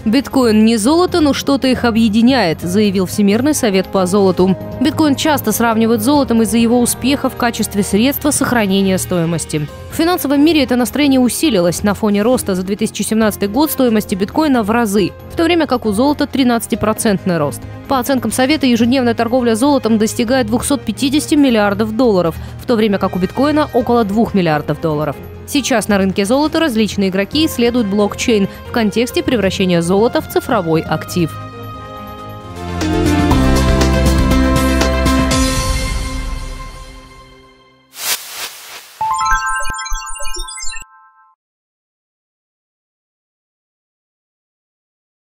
Биткоин не золото, но что-то их объединяет, заявил Всемирный совет по золоту. Биткоин часто сравнивают с золотом из-за его успеха в качестве средства сохранения стоимости. В финансовом мире это настроение усилилось на фоне роста за 2017 год стоимости биткоина в разы, в то время как у золота 13% рост. По оценкам Совета, ежедневная торговля золотом достигает 250 миллиардов долларов, в то время как у биткоина около 2 миллиардов долларов. Сейчас на рынке золота различные игроки исследуют блокчейн в контексте превращения золота в цифровой актив.